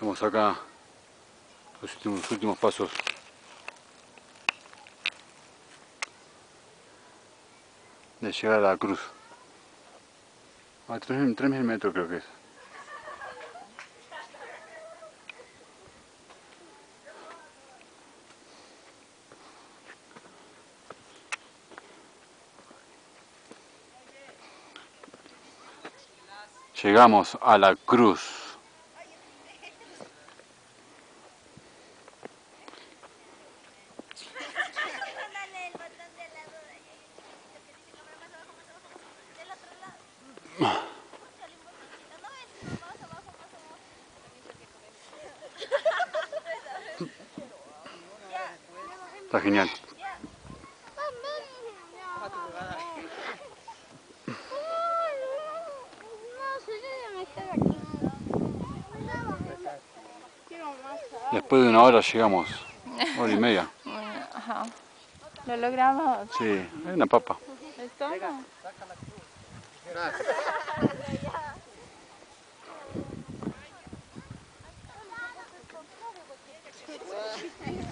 Estamos acá, los últimos pasos. De llegar a la cruz. A 3.000 metros creo que es. Llegamos a la cruz. Está genial. Después de una hora llegamos, hora y media. Ajá. ¿Lo logramos? Sí, hay una papa. ¿Estamos?